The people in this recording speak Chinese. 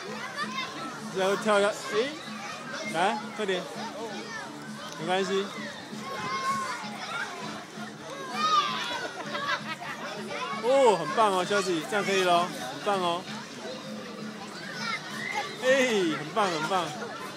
然后跳一下，来，快点，没关系。哦，很棒哦，肖子怡，这样可以咯，很棒哦。很棒，很棒。